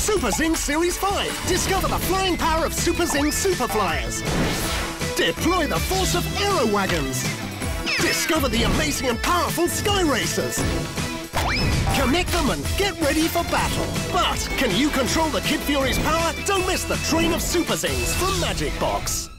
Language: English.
SuperZings Series 5. Discover the flying power of SuperZings Superflyers. Deploy the force of Aero Wagons. Discover the amazing and powerful Sky Racers. Connect them and get ready for battle. But can you control the Kid Fury's power? Don't miss the train of SuperZings from Magic Box.